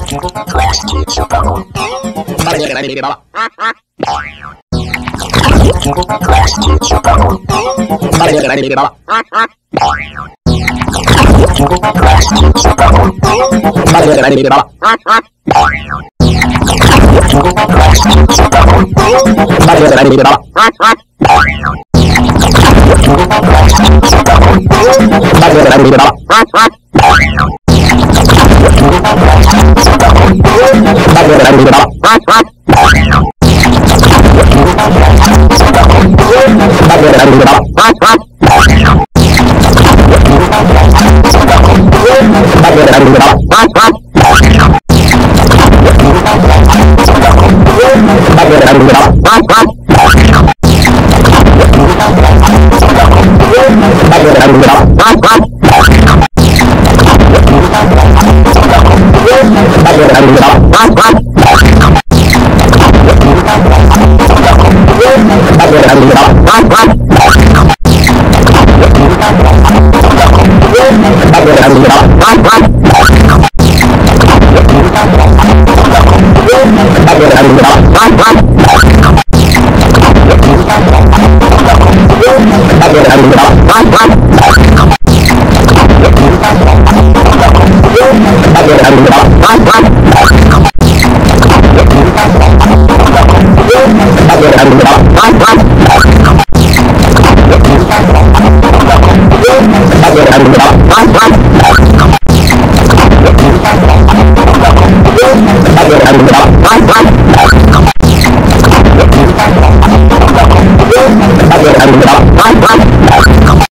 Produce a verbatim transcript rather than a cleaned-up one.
Class teacher bubble. Class teacher bubble. Class teacher bubble. Class teacher bubble. Class teacher bubble. Class teacher bubble. Class teacher bubble. What?